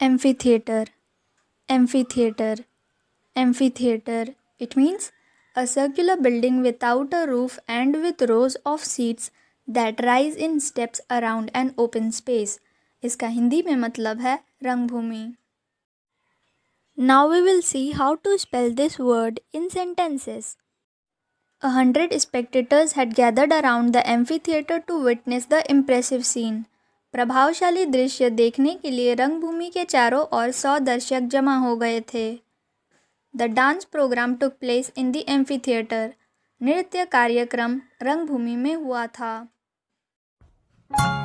Amphitheatre, amphitheatre, amphitheatre. It means a circular building without a roof and with rows of seats that rise in steps around an open space. इसका हिंदी में मतलब है रंगभूमि. Now we will see how to spell this word in sentences. 100 spectators had gathered around the amphitheatre to witness the impressive scene. प्रभावशाली दृश्य देखने के लिए रंगभूमि के चारों ओर 100 दर्शक जमा हो गए थे. The dance program took place in the amphitheatre. नृत्य कार्यक्रम रंगभूमि में हुआ था.